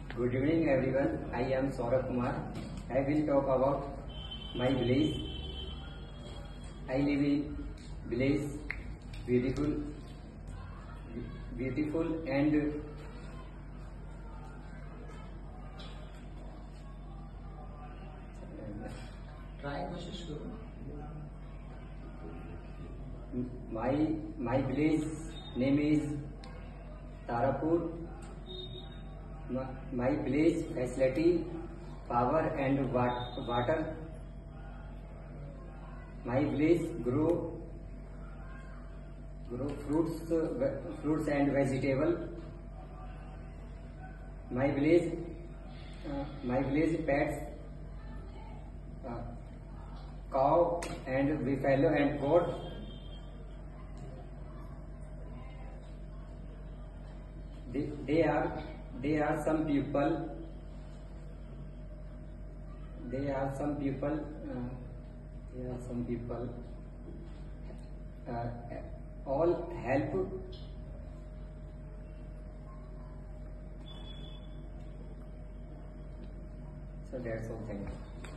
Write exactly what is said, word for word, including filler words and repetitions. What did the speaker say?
Good evening everyone. I am Saurabh Kumar. I will talk about my village. I live in village, beautiful, beautiful and try कोशिश करो. my my village name is Tarapur. My, my village facility, power and wat- water. My village grow grow fruits, uh, ve- fruits and vegetable. My village uh, my village pets, uh, cow and buffalo and goat. They, they are they are some people. They are some people. Uh, they are some people. Uh, all help. So that's all. Thank you.